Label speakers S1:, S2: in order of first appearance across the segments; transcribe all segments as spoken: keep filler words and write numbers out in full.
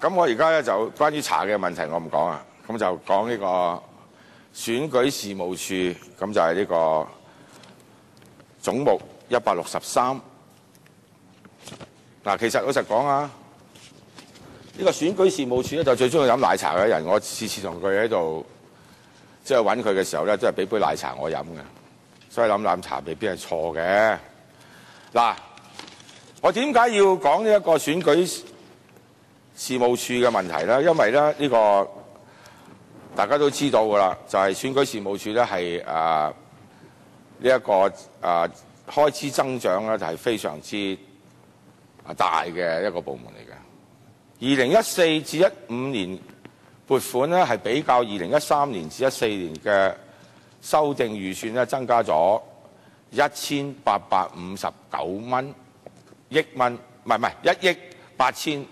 S1: 咁我而家咧就關於查嘅問題我唔講啊，咁就講呢個選舉事務處，咁就係呢個總目一百六十三。嗱，其實老實講啊，呢個選舉事務處咧就最中意飲奶茶嘅人，我次次同佢喺度即係揾佢嘅時候咧，都係俾杯奶茶我飲嘅，所以諗奶茶未必係錯嘅。嗱，我點解要講呢一個選舉事務處嘅問題咧？因為咧呢個大家都知道㗎啦，就係選舉事務處咧係誒呢一個誒、呃、開支增長咧就係非常之大嘅一個部門嚟嘅。二零一四至一五年撥款咧係比較二零一三年至一四年嘅修訂預算咧增加咗一千八百五十九蚊億蚊，唔係唔係一億八千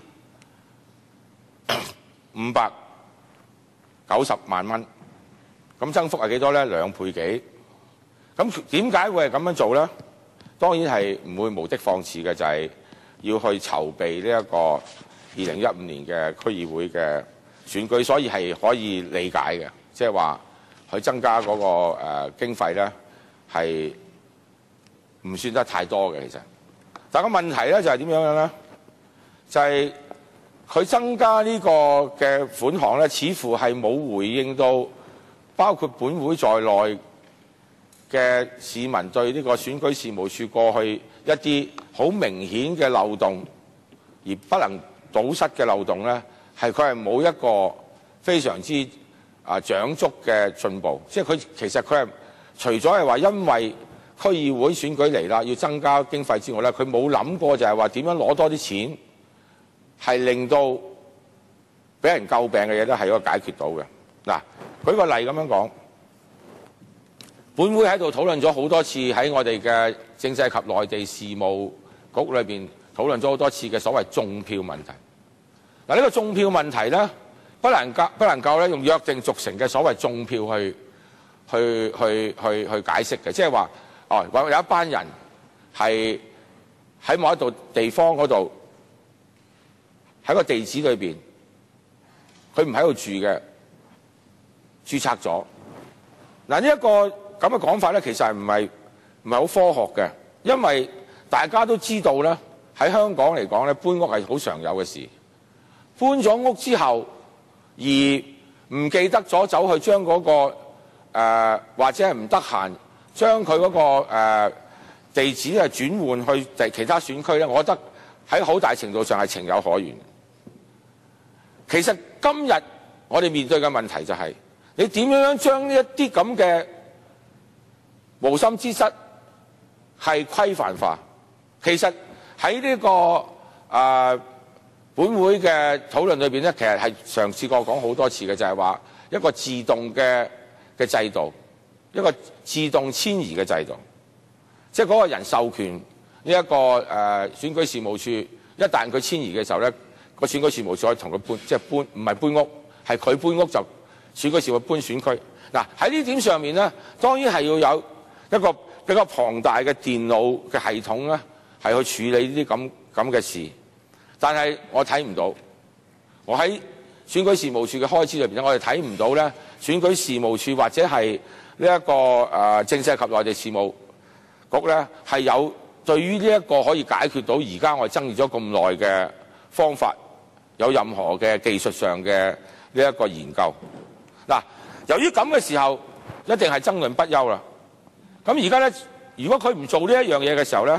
S1: 五百九十萬蚊，咁增幅係幾多咧？兩倍幾。咁點解會係咁樣做咧？當然係唔會無的放矢嘅，就係、是、要去籌備呢一個二零一五年嘅區議會嘅選舉，所以係可以理解嘅，即係話佢增加嗰、那個誒、呃、經費咧係唔算得太多嘅，其實。但個問題咧就係點樣樣咧？就係、是。佢增加呢個嘅款項咧，似乎係冇回應到包括本會在內嘅市民對呢個選舉事務處過去一啲好明顯嘅漏洞而不能堵塞嘅漏洞咧，係佢係冇一個非常之啊長足嘅進步。即係佢其實佢係除咗係話因為區議會選舉嚟啦，要增加經費之外咧，佢冇諗過就係話點樣攞多啲錢。係令到俾人詬病嘅嘢咧，係可以解決到嘅。嗱，舉個例咁樣講，本會喺度討論咗好多次，喺我哋嘅政制及內地事務局裏邊討論咗好多次嘅所謂種票問題。嗱，呢個種票問題咧，不能夠不能夠咧用約定俗成嘅所謂種票去去去去去解釋嘅，即係話哦，有一班人係喺某一度地方嗰度。喺個地址裏邊，佢唔喺度住嘅，註冊咗。嗱，呢一個咁嘅講法咧，其實係唔係唔係好科學嘅，因為大家都知道咧，喺香港嚟講咧，搬屋係好常有嘅事。搬咗屋之後，而唔記得咗走去將嗰、那個、呃、或者係唔得閒將佢嗰個、呃、地址係轉換去第其他選區咧，我覺得喺好大程度上係情有可原。其實今日我哋面對嘅問題就係、是、你點樣將呢一啲咁嘅無心之失係規範化。其實喺呢、這個誒、呃、本會嘅討論裏邊咧，其實係嘗試過講好多次嘅，就係、是、話一個自動嘅嘅制度，一個自動遷移嘅制度，即係嗰個人授權呢、這、一個誒、呃、選舉事務處，一旦佢遷移嘅時候咧。個選舉事務處可以同佢搬，即係搬，唔係搬屋，係佢搬屋就選舉事務搬選區。嗱，喺呢點上面咧，當然係要有一個比較龐大嘅電腦嘅系統咧，係去處理呢啲咁咁嘅事。但係我睇唔到，我喺選舉事務處嘅開支裏邊咧，我哋睇唔到咧選舉事務處或者係呢一個誒、呃、政制及內地事務局咧，係有對於呢一個可以解決到而家我哋爭議咗咁耐嘅方法。有任何嘅技術上嘅呢一個研究。嗱，由於咁嘅時候，一定係爭論不休啦。咁而家咧，如果佢唔做呢一樣嘢嘅時候咧，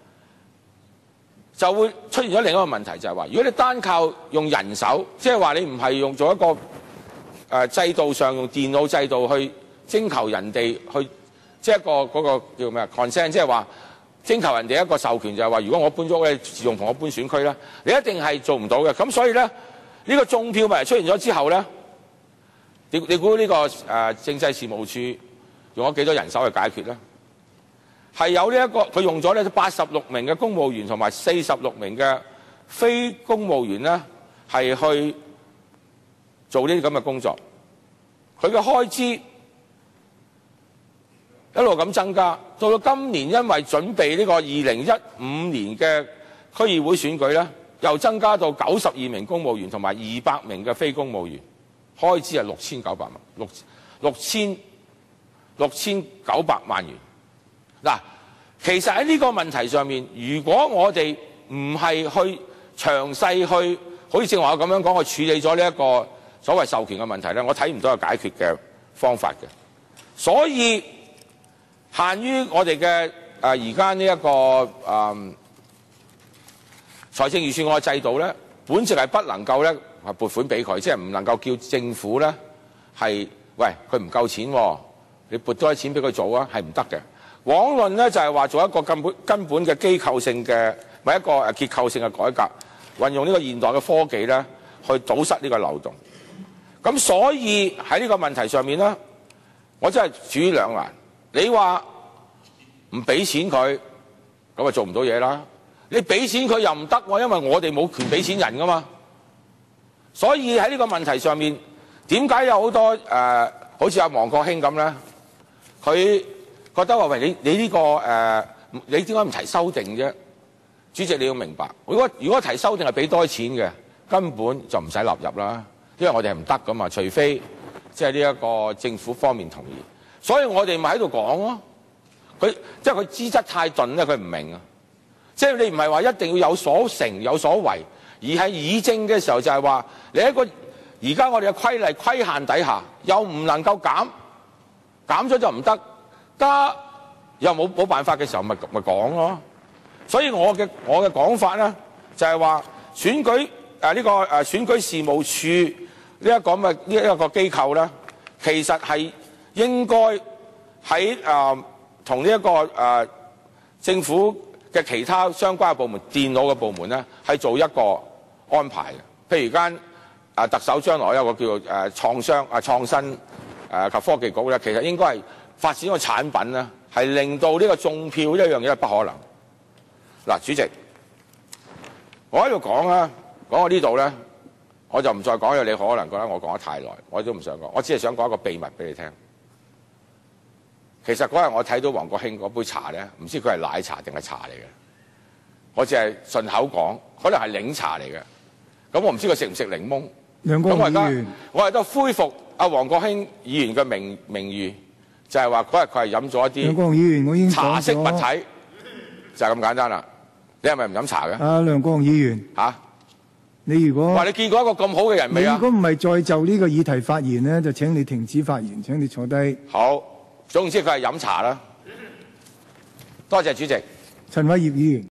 S1: 就會出現咗另一個問題，就係話，如果你單靠用人手，即係話你唔係用做一個誒、呃、制度上用電腦制度去徵求人哋去，即係一個嗰、那個叫咩啊 consent， 即係話。徵求人哋一個授權就係話，如果我搬咗屋咧，自動同我搬選區咧，你一定係做唔到嘅。咁所以咧，呢、這個種票問題出現咗之後咧，你你估呢、這個誒、呃、政制事務處用咗幾多人手去解決咧？係有呢、這、一個佢用咗咧八十六名嘅公務員同埋四十六名嘅非公務員咧，係去做呢啲咁嘅工作。佢嘅開支一路咁增加，到到今年因為準備呢個二零一五年嘅區議會選舉咧， 又增加到九十二名公務員同埋二百名嘅非公務員，開支係六千九百萬，六六千六千九百萬元。嗱，其實喺呢個問題上面，如果我哋唔係去詳細去，好似正話我咁樣講，去處理咗呢一個所謂授權嘅問題咧，我睇唔到有解決嘅方法嘅。所以限於我哋嘅誒而家呢一個誒、呃、財政預算案嘅制度咧，本席係不能夠咧係撥款俾佢，即係唔能夠叫政府咧係喂佢唔夠錢、啊，你撥多啲錢俾佢做啊，係唔得嘅。往論咧就係、是、話做一個根本根本嘅機構性嘅，咪一個誒結構性嘅改革，運用呢個現代嘅科技咧去堵塞呢個漏洞。咁所以喺呢個問題上面咧，我真係處於兩難。你話唔俾錢佢，咁啊做唔到嘢啦。你俾錢佢又唔得喎，因為我哋冇權俾錢人噶嘛。所以喺呢個問題上面，點解有好多誒、呃，好似阿王國興咁咧，佢覺得話喂，你你呢、這個誒、呃，你點解唔提修訂啫？主席你要明白，如果如果提修訂係俾多錢嘅，根本就唔使納入啦，因為我哋係唔得噶嘛，除非即係呢一個政府方面同意。所以我哋咪喺度講咯，佢即係佢資質太鈍咧，佢唔明啊。即係你唔係話一定要有所成有所為，而係議政嘅時候就係話你一個而家我哋嘅規例規限底下，又唔能夠減，減咗就唔得。加又冇冇辦法嘅時候，咪咪講咯。所以我嘅我嘅講法咧，就係話選舉誒呢個誒選舉事務處呢一個咁嘅呢一個機構咧，其實係應該喺誒同呢一個誒政府嘅其他相關嘅部門、電腦嘅部門咧，係做一個安排嘅。譬如間誒特首將來有個叫做誒創商啊創新誒及科技局咧，其實應該係發展個產品咧，係令到呢個種票一樣嘢係不可能。嗱，主席，我喺度講啊，講到呢度咧，我就唔再講嘢。你可能覺得我講得太耐，我都唔想講。我只係想講一個秘密俾你聽。其實嗰日我睇到王國興嗰杯茶咧，唔知佢係奶茶定係茶嚟嘅。我只係順口講，可能係檸茶嚟嘅。咁我唔知佢食唔食檸檬。
S2: 梁國雄議員，
S1: 我係都恢復阿王國興議員嘅名名譽。就係話嗰日佢係飲咗一啲茶色物體，就係咁簡單啦。你係咪唔飲茶嘅？
S2: 啊，梁國雄議員，嚇、啊，你如果話
S1: 你見過一個咁好嘅人未啊？
S2: 如果唔係再就呢個議題發言咧，就請你停止發言，請你坐低。
S1: 好，總之佢係飲茶啦。多謝主席。
S2: 陳偉業議員。